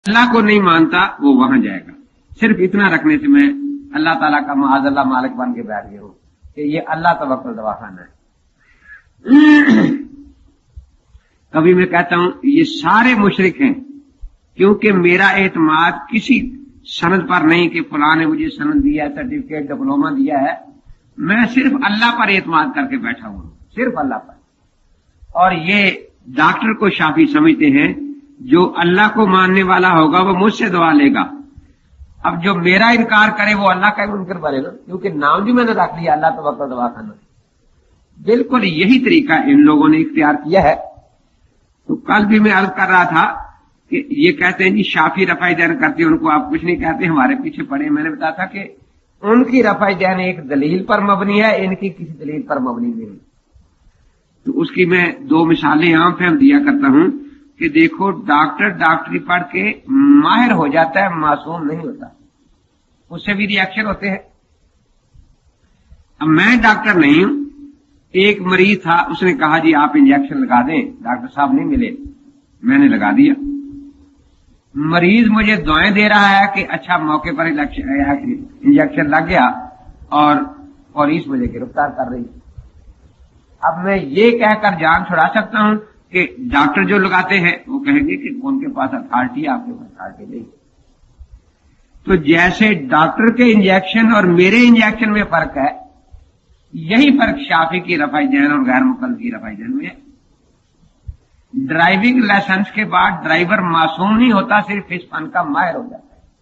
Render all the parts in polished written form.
अल्लाह को नहीं मानता वो वहां जाएगा। सिर्फ इतना रखने से मैं अल्लाह ताला का माअज़ल्लाह मालिक बन के बैठ गया हूं कि ये अल्लाह तवक्कुल दवाखाना है। कभी मैं कहता हूं ये सारे मुशरिक हैं, क्योंकि मेरा एतमाद किसी सनद पर नहीं कि फलां ने मुझे सनद दिया, सर्टिफिकेट, डिप्लोमा दिया है। मैं सिर्फ अल्लाह पर एतमाद करके बैठा हूं, सिर्फ अल्लाह पर। और ये डॉक्टर को शाफी समझते हैं, जो अल्लाह को मानने वाला होगा वो मुझसे दुआ लेगा। अब जो मेरा इनकार करे वो अल्लाह का मुनकर बनेगा, क्योंकि नाम भी मैंने रख लिया अल्लाह तवक्कुल दवाखाना। बिल्कुल यही तरीका इन लोगों ने इख्तियार किया है। तो कल भी मैं अर्ज कर रहा था कि ये कहते हैं जी शाफी रफ़ाई दैन करते हैं, उनको आप कुछ नहीं कहते, हमारे पीछे पड़े। मैंने बताया था कि उनकी रफ़ाई दैन एक दलील पर मबनी है, इनकी किसी दलील पर मबनी नहीं। तो उसकी मैं दो मिसालें आम फहम दिया करता हूं कि देखो, डॉक्टर डॉक्टरी पढ़ के माहिर हो जाता है, मासूम नहीं होता, उससे भी रिएक्शन होते हैं। अब मैं डॉक्टर नहीं हूं, एक मरीज था, उसने कहा जी आप इंजेक्शन लगा दें, डॉक्टर साहब नहीं मिले, मैंने लगा दिया। मरीज मुझे दुआएं दे रहा है कि अच्छा मौके पर इंजेक्शन लग गया, और पुलिस मुझे गिरफ्तार कर रही है। अब मैं ये कहकर जान छुड़ा सकता हूं कि डॉक्टर जो लगाते हैं वो कहेंगे कि उनके पास अथॉरिटी है, आपके पास अथॉरिटी नहीं। तो जैसे डॉक्टर के इंजेक्शन और मेरे इंजेक्शन में फर्क है, यही फर्क शाफी की रफ़ाई दैन और गैर मुकल्लफ की रफ़ाई दैन में है। ड्राइविंग लाइसेंस के बाद ड्राइवर मासूम नहीं होता, सिर्फ इस फन का माहिर हो जाता है।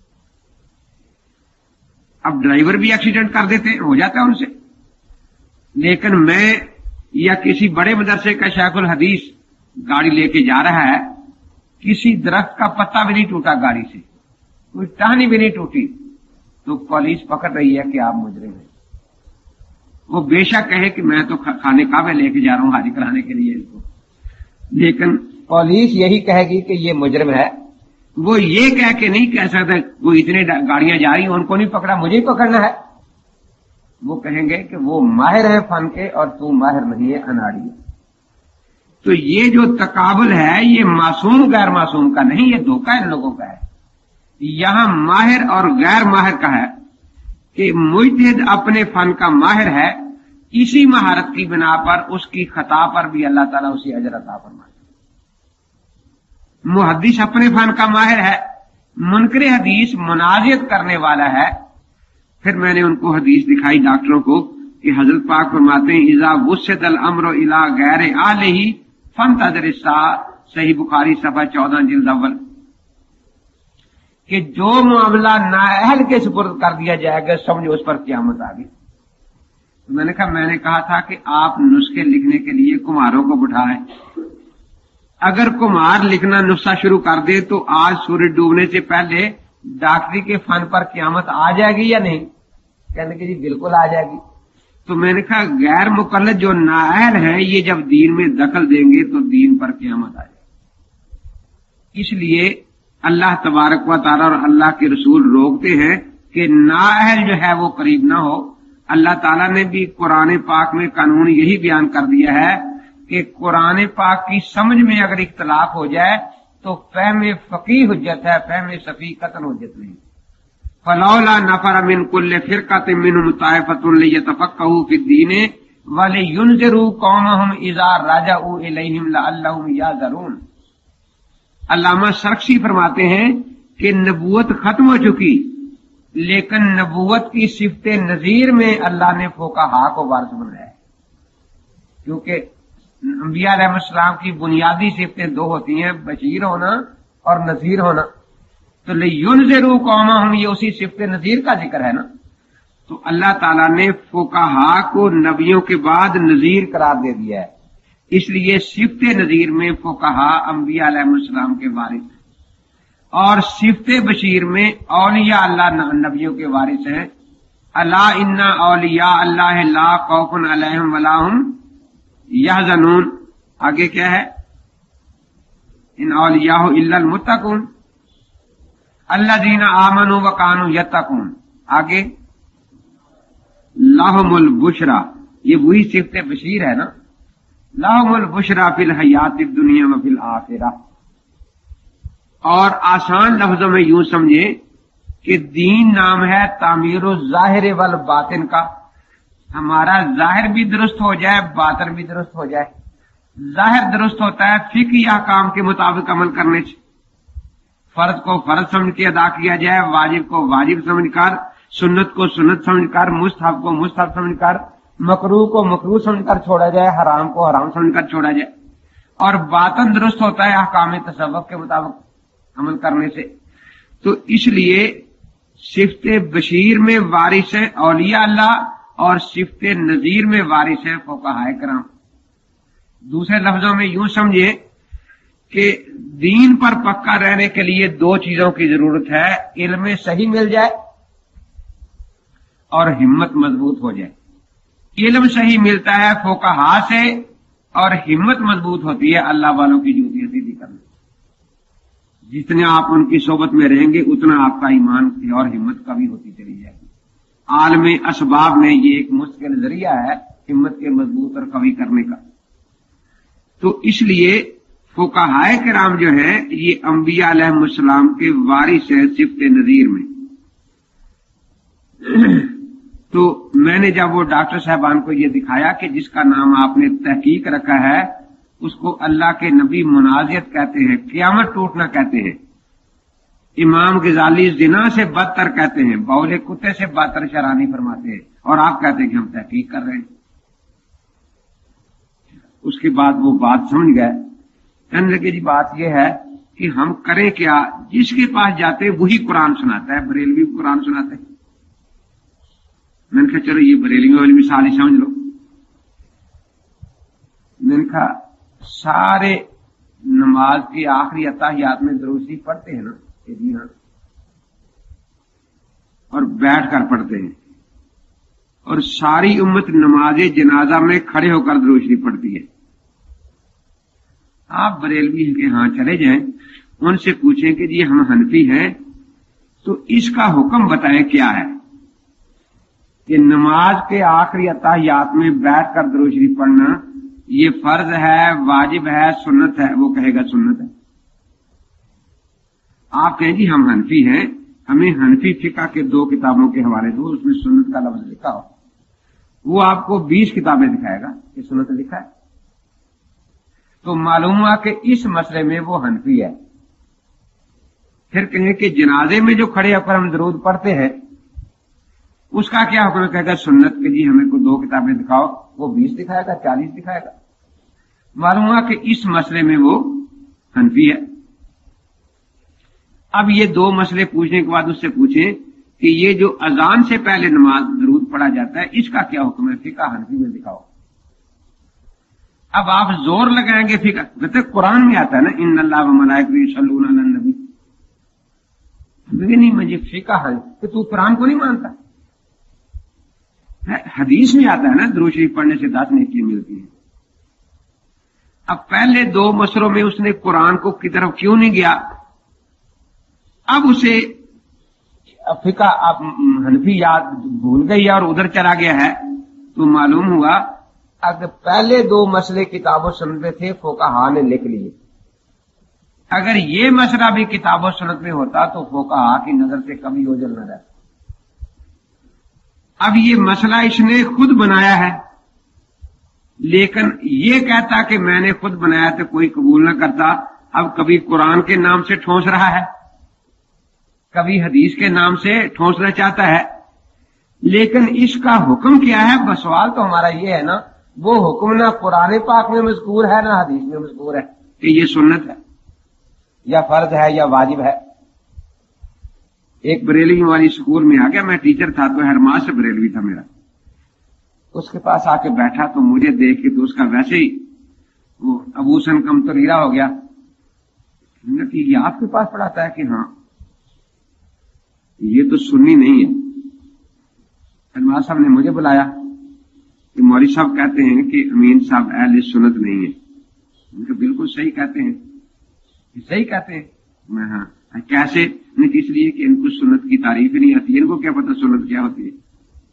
अब ड्राइवर भी एक्सीडेंट कर देते हैं, हो जाता है उनसे, लेकिन मैं या किसी बड़े मदरसे का शेखुल हदीस गाड़ी लेके जा रहा है, किसी दरख्त का पत्ता भी नहीं टूटा गाड़ी से, कोई टहनी भी नहीं टूटी, तो पुलिस पकड़ रही है कि आप मुजरिम हैं। वो बेशक कहे कि मैं तो खाने काबे लेके जा रहा हूं हाजिर कराने के लिए इसको, लेकिन पुलिस यही कहेगी कि ये मुजरिम है। वो ये कह के नहीं कह सकता वो इतने गाड़ियां जा रही हैं उनको नहीं पकड़ा, मुझे ही पकड़ना है। वो कहेंगे कि वो माहिर है फन के और तू माहिर नहीं है, अनाड़ी है। तो ये जो तकाबुल है ये मासूम गैर मासूम का नहीं, ये धोखा इन लोगों का है। यहां माहिर और गैर माहिर का है कि मुजतहिद अपने फन का माहिर है, इसी महारत की बिना पर उसकी खता पर भी अल्लाह ताला उसी अजर अता फरमाता है। मुहद्दिस अपने फन का माहिर है, मुनकर हदीस मुनाजियत करने वाला है। फिर मैंने उनको हदीस दिखाई डॉक्टरों को कि हजरत पाक फरमाते हैं इज़ा वुस्सिदल अम्रु इला गैर आलिही फंतज़िर अस्साअ, सही बुखारी सफ़ा 14 जिल्द अव्वल, कि जो मामला नाअहल के सुपुर्द कर दिया जाएगा समझो उस पर क़यामत आ गई। तो मैंने कहा था कि आप नुस्खे लिखने के लिए कुम्हारों को बिठाएं। अगर कुम्हार लिखना नुस्खा शुरू कर दे तो आज सूरज डूबने से पहले डॉक्टरी के फन पर क़यामत आ जाएगी या नहीं? कहने की जी बिल्कुल आ जाएगी। तो मैंने कहा गैर मुकल्लद जो नाअहल है ये जब दीन में दखल देंगे तो दीन पर क़यामत आ जाएगी। इसलिए अल्लाह तबारक व तआला और अल्लाह के रसूल रोकते हैं कि नाअहल जो है वो करीब ना हो। अल्लाह ताला ने भी कुरान पाक में कानून यही बयान कर दिया है कि कुरान पाक की समझ में अगर इख्तलाफ हो जाए तो फहम फकीह हुज्जत है, फहम सफी कतन हुज्जत नहीं। फलौला नफर मिन कुल्लि फिरकतिन मिनहुम ताइफतुन लियतफक्कहू फिद्दीन व लियुनज़िरू कौमहुम इज़ा रजअू इलैहिम लअल्लहुम याज़रून। अल्लामा सरक्सी फरमाते हैं कि नबूवत खत्म हो चुकी, लेकिन नबूवत की सिफत नजीर में अल्लाह ने फुक़हा को वारिस बनाया है। क्योंकि अंबिया अलैहिस्सलाम की बुनियादी सिफतें दो होती हैं, बशीर होना और नजीर होना। तो लियुनज़िरू कौमहुम ये उसी सिफत नजीर का जिक्र है ना। तो अल्लाह ताला ने फुक़हा को नबियों के बाद नजीर करार दे दिया है, इसलिए सिफत नजीर में फुक़हा अंबिया अलैहिस्सलाम के वारिस हैं, और सिफत बशीर में औलिया अल्लाह नबियों के वारिस हैं। अला इन्ना औलिया अल्लाह ला खौफुन अलैहिम वला हुम यहज़नून। आगे क्या है? इन औलियाहु इल्लल मुत्तकून अल्लज़ीना आमनू व कानू यत्तकून। आगे लहुमुल बुशरा, ये वही सिफत बशीर है ना। लहुमुल बुशरा फिल हयातिद दुनिया व फिल आखिरह। اور آسان لفظوں میں یوں سمجھے کہ دین نام ہے تعمیر الظاہر والباطن کا. ہمارا ظاہر بھی درست ہو جائے، باطن بھی درست ہو جائے. ظاہر درست ہوتا ہے فقہی احکام کے مطابق عمل کرنے سے، فرض کو فرض سمجھ کے ادا کیا جائے، واجب کو واجب سمجھ کر، سنت کو سنت سمجھ کر، مستحب کو مستحب سمجھ کر، مکروہ کو مکروہ سمجھ کر چھوڑا جائے، حرام کو حرام سمجھ کر چھوڑا جائے. اور باطن درست ہوتا ہے احکام تصوف کے مطابق عمل کرنے سے. تو اس لیے صفت بشیر میں وارث ہے اولیاء اللہ اور صفت نذیر میں وارث ہے فقہائے کرام. دوسرے لفظوں میں یوں سمجھے کہ دین پر پکا رہنے کے لیے دو چیزوں کی ضرورت ہے، علم صحیح مل جائے اور ہمت مضبوط ہو جائے. علم صحیح ملتا ہے فقہا سے اور ہمت مضبوط ہوتی ہے اللہ والوں کی جوتی سیدھی کرنے. جتنے آپ ان کی صحبت میں رہیں گے اتنا آپ کا ایمان اور ہمت قوی ہوتی چلی جائے گی. عالم اسباب میں یہ ایک مستقل ذریعہ ہے ہمت کے مضبوط اور قوی کرنے کا. تو اس لیے فقہائے کرام جو ہے یہ انبیاء علیہ السلام کے وارث ہیں صفت نذیر میں. تو میں نے جب وہ ڈاکٹر صاحبان کو یہ دکھایا کہ جس کا نام آپ نے تحقیق رکھا ہے اس کو اللہ کے نبی منازعت کہتے ہیں، قیامت ٹوٹنا کہتے ہیں، امام غزالی زنا سے بدتر کہتے ہیں، بول کتے سے بدتر شرانی فرماتے ہیں، اور آپ کہتے ہیں کہ ہم تحقیق کر رہے ہیں. اس کے بعد وہ بات سمجھ گئے، کہنے لگے جی بات یہ ہے کہ ہم کریں کیا؟ جس کے پاس جاتے وہی قرآن سناتا ہے، بریلوی قرآن سناتے ہیں. میں نے کہا چلو یہ بریلویوں والی مثال ہی سمجھ لو. میں نے کہا سارے نماز کی آخری اتحیات میں درود شریف پڑھتے ہیں نا؟ کہ جی ہاں. اور بیٹھ کر پڑھتے ہیں، اور ساری امت نماز جنازہ میں کھڑے ہو کر درود شریف پڑھتی ہے. آپ بریلوی کے ہاں چلے جائیں، ان سے پوچھیں کہ جی ہم حنفی ہیں تو اس کا حکم بتائیں کیا ہے کہ نماز کے آخری اتحیات میں بیٹھ کر درود شریف پڑھنا یہ فرض ہے، واجب ہے، سنت ہے؟ وہ کہے گا سنت ہے. آپ کہیں جی ہم حنفی ہیں، ہمیں حنفی فقہ کے 2 کتابوں کے حوالے دو، اس میں سنت کا لفظ لکھا ہو. وہ آپ کو 20 کتابیں دکھائے گا کہ سنت لکھا ہے. تو معلوم ہوا کہ اس مسئلے میں وہ حنفی ہے. پھر کہیں کہ جنازے میں جو کھڑے ہو کر ہم درود پڑھتے ہیں اس کا کیا حکم ہے؟ کہے گا سنت کے جی ہمیں کو 2 کتابیں دکھاؤ. وہ 20 دکھائے گا، 40 دکھائے گا. معلوم ہوا کہ اس مسئلے میں وہ حنفی ہے. اب یہ 2 مسئلے پوچھنے کے بعد اس سے پوچھیں کہ یہ جو اذان سے پہلے نماز درود پڑھا جاتا ہے اس کا کیا حکم ہے؟ فقہ حنفی میں دکھاؤ. اب آپ زور لگائیں گے فقہ، کہتے قرآن میں آتا ہے نا ان اللہ وملائکتہ یصلون علی النبی. نہیں مجھے فقہ ہے کہ تو قرآن کو نہیں مانتا. حدیث میں آتا ہے نا درود شریف پڑھنے سے 10 نیکیاں ملتی ہیں. اب پہلے 2 مسئلوں میں اس نے قرآن کو کی طرف کیوں نہیں گیا؟ اب اسے فقہ حنفی یاد بھول گئی اور ادھر چلا گیا ہے. تو معلوم ہوا اگر پہلے 2 مسئلے کتاب و سنت میں تھے فقہا نے لکھ لیے. اگر یہ مسئلہ بھی کتاب و سنت میں ہوتا تو فقہا کی نظر سے کبھی اوجھل نہ رہتا. اب یہ مسئلہ اس نے خود بنایا ہے، لیکن یہ کہتا کہ میں نے خود بنایا تو کوئی قبول نہ کرتا. اب کبھی قرآن کے نام سے ٹھونس رہا ہے، کبھی حدیث کے نام سے ٹھونسنا چاہتا ہے. لیکن اس کا حکم کیا ہے؟ بس سوال تو ہمارا یہ ہے نا، وہ حکم نہ قرآن پاک میں مذکور ہے نہ حدیث میں مذکور ہے کہ یہ سنت ہے یا فرض ہے یا واجب ہے. ایک بریلوی والی اسکول میں آ گیا، میں ٹیچر تھا تو ہیڈماسٹر سے بریلوی تھا میرا. اس کے پاس آ کے بیٹھا تو مجھے دیکھ کے تو اس کا ویسے ہی وہ ابو سن کم تریرا ہو گیا. کہ یہ آپ کے پاس پڑھاتا ہے؟ کہ ہاں. یہ تو سنی نہیں ہے. ہیڈماسٹر صاحب نے مجھے بلایا کہ مولوی صاحب کہتے ہیں کہ امین صاحب اہل سنت نہیں ہے. ان کو بالکل صحیح کہتے ہیں. صحیح کہتے ہیں؟ میں ہاں. کیسے؟ اس لیے کہ ان کو سنت کی تعریف ہی نہیں آتی. ان کو کیا پتا سنت کیا ہوتی ہے؟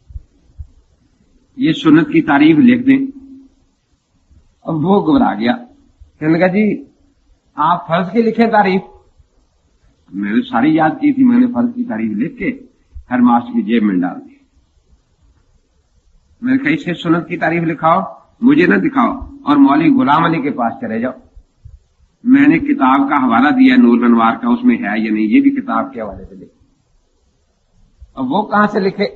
یہ سنت کی تعریف لکھ دیں. اب وہ گھبرا گیا، کہنے لگا جی آپ فرض کی لکھیں تعریف. मैंने सारी याद की थी, मैंने फर्ज की तारीफ लिख के हर मास्टर की जेब में डाल दी। मैंने कहा इससे सुन्नत की तारीफ लिखाओ, मुझे न दिखाओ और मौलवी गुलाम अली के पास चले जाओ। मैंने किताब का हवाला दिया नूर अनवार का, उसमें है या नहीं, ये भी किताब के हवाले से लिखे। अब वो कहां से लिखे?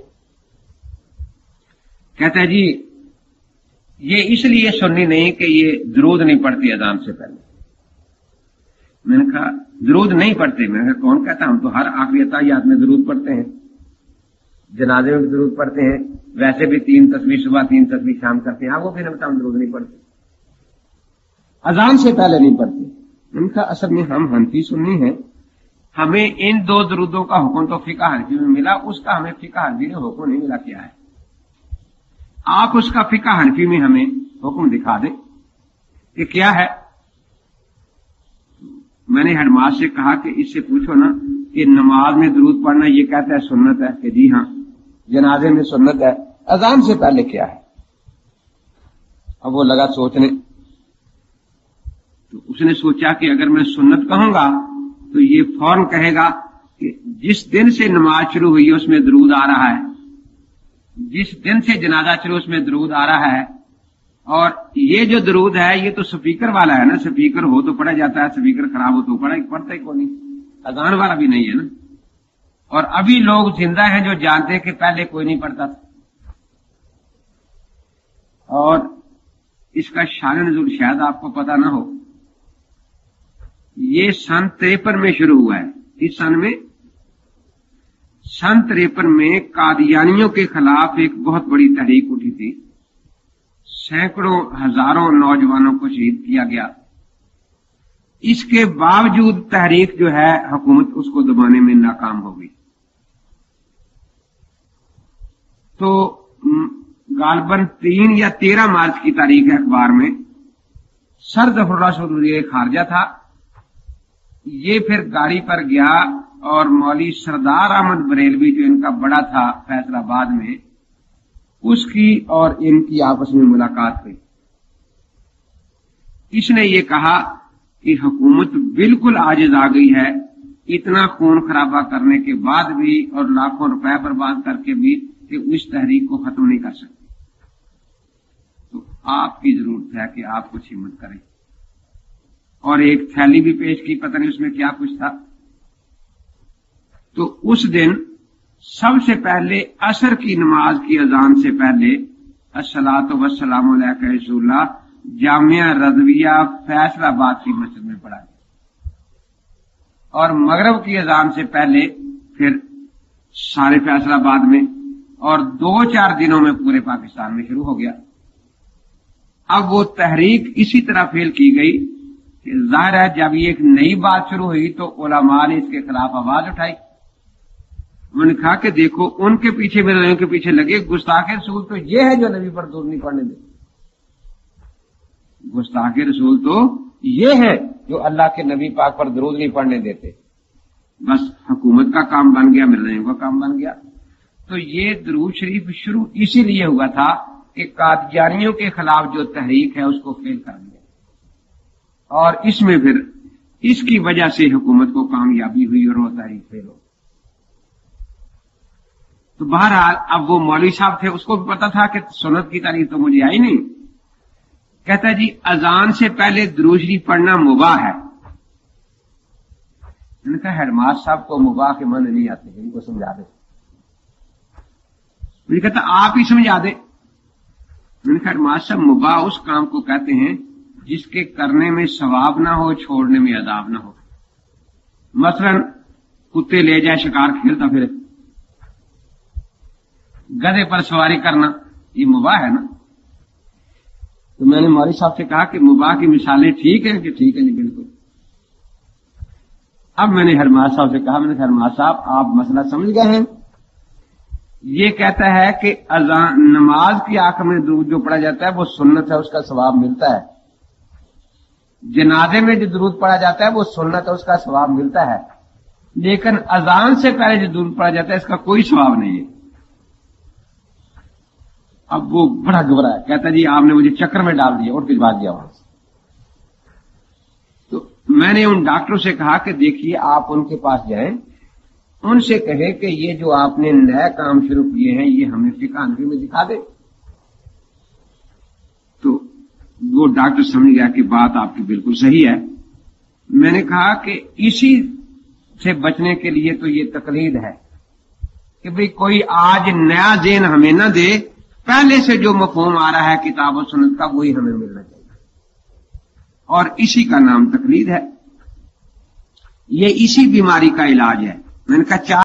कहते हैं जी ये इसलिए सुन्नी नहीं कि ये दरूद नहीं पढ़ती अजान से पहले। मैंने कहा दरूद नहीं पढ़ते? मैंने कहा कौन कहता, हम तो हर आखिरी अताहियात में दरूद पढ़ते हैं, जनाजे में दरूद पढ़ते हैं, वैसे भी 3 तस्बीह सुबह 3 तस्बीह शाम करते हैं। आपको फिर हम दरूद नहीं पढ़ते, अजान से पहले नहीं पढ़ते। मैंने कहा असल में हम हनफी सुन्नी हैं, हमें इन 2 दरूदों का हुक्म तो फिका हनफी में मिला, उसका हमें फिका हनफी में हुक्म नहीं मिला। क्या है? आप उसका फिका हनफी में हमें हुक्म दिखा दें कि क्या है। मैंने हेडमास्टर से कहा कि इससे पूछो ना कि नमाज में दरूद पढ़ना ये कहता है सुन्नत है? कि जी हाँ, जनाजे में सुन्नत है, अजान से पहले क्या है? अब वो लगा सोचने, तो उसने सोचा कि अगर मैं सुन्नत कहूंगा तो ये फौरन कहेगा कि जिस दिन से नमाज शुरू हुई है उसमें दरूद आ रहा है, जिस दिन से जनाजा शुरू उसमें दरूद आ रहा है, और ये जो दरूद है ये तो स्पीकर वाला है ना, स्पीकर हो तो पढ़ा जाता है, स्पीकर खराब हो तो पढ़ता ही कोई नहीं, अजान वाला भी नहीं है ना। और अभी लोग जिंदा हैं जो जानते हैं कि पहले कोई नहीं पढ़ता था। और इसका शान नज़ूल शायद आपको पता ना हो, ये सन 53 में शुरू हुआ है। इस सन 53 में कादियानियों के खिलाफ एक बहुत बड़ी तहरीक उठी थी, सैकड़ों हजारों नौजवानों को शहीद किया गया। इसके बावजूद तहरीक जो है हुकूमत उसको दबाने में नाकाम हो गई। तो गालबन 3 या 13 मार्च की तारीख है, अखबार में सर जफरुल्लाह चौधरी खारजा था, ये फिर गाड़ी पर गया और मौलवी सरदार अहमद बरेलवी जो इनका बड़ा था फैसलाबाद में, उसकी और इनकी आपस में मुलाकात हुई। इसने ये कहा कि हुकूमत बिल्कुल आजिज आ गई है, इतना खून खराबा करने के बाद भी और लाखों रुपए बर्बाद करके भी कि उस तहरीक को खत्म नहीं कर सकती। तो आपकी जरूरत है कि आप कुछ हिम्मत करें। और एक थैली भी पेश की, पता नहीं उसमें क्या कुछ था। तो उस दिन सबसे पहले असर की नमाज की अजान से पहले अस्सलातु वस्सलामु अलैका रसूलुल्लाह जामिया रज़विया फैसलाबाद की मस्जिद में पढ़ा, और मगरिब की अजान से पहले फिर सारे फैसलाबाद में, और 2-4 दिनों में पूरे पाकिस्तान में शुरू हो गया। अब वो तहरीक इसी तरह फेल की गई कि जाहिर है जब ये एक नई बात शुरू हुई तो उलमा ने इसके खिलाफ आवाज उठाई। उन्होंने कहा कि देखो उनके पीछे मेरे के पीछे लगे, गुस्ताख रसूल तो ये है जो नबी पर दरूद नहीं पढ़ने दे, गुस्ताख रसूल तो ये है जो अल्लाह के नबी पाक पर दरूद नहीं पढ़ने देते। बस हुकूमत का काम बन गया, मिर्जाइयों का काम बन गया। तो ये दरूद शरीफ शुरू इसीलिए हुआ था कि कादियानियों के खिलाफ जो तहरीक है उसको फेल कर दिया, और इसमें फिर इसकी वजह से हुकूमत को कामयाबी हुई और वो तहरीक फेल हो। तो बहरहाल अब वो मौलवी साहब थे, उसको भी पता था कि सुन्नत की तारीफ तो मुझे आई नहीं। कहता जी अजान से पहले दुरूद शरीफ पढ़ना मुबाह है। मैंने कहा हेडमास्टर साहब को मुबाह के माने नहीं आते, इनको समझा दे। मुझे कहता आप ही समझा दे। मैंने कहा हेडमास्टर साहब मुबाह उस काम को कहते हैं जिसके करने में सवाब ना हो, छोड़ने में अदाब ना हो। मसलन कुत्ते ले जाए शिकार खेलता फिरे, गधे पर सवारी करना, ये मुबाह है ना। तो मैंने मौलवी साहब से कहा कि मुबाह की मिसालें ठीक है कि ठीक है नहीं, बिल्कुल। अब मैंने हेडमास्टर साहब से कहा, मैंने कहा हेडमास्टर साहब आप मसला समझ गए हैं। ये कहता है कि अजान नमाज की आंख में दरूद जो पढ़ा जाता है वो सुन्नत है, उसका सवाब मिलता है। जनाजे में जो दरूद पढ़ा जाता है वो सुन्नत है, उसका सवाब मिलता है। लेकिन अजान से पहले जो दरूद पढ़ा जाता है इसका कोई सवाब नहीं है। अब वो बड़ा घबरा है, कहता जी आपने मुझे चक्कर में डाल दिया और भिजवा दिया वहां से। तो मैंने उन डॉक्टरों से कहा कि देखिए आप उनके पास जाएं, उनसे कहें कि ये जो आपने नया काम शुरू किए हैं ये हमें फिक़ह हनफी में दिखा दे। तो वो डॉक्टर समझ गया कि बात आपकी बिल्कुल सही है। मैंने कहा कि इसी से बचने के लिए तो ये तकलीद है कि भाई कोई आज नया ज़हन हमें न दे, पहले से जो मफ़हूम आ रहा है किताब और सुन्नत का वही हमें मिलना चाहिए, और इसी का नाम तकलीद है। ये इसी बीमारी का इलाज है। मैंने कहा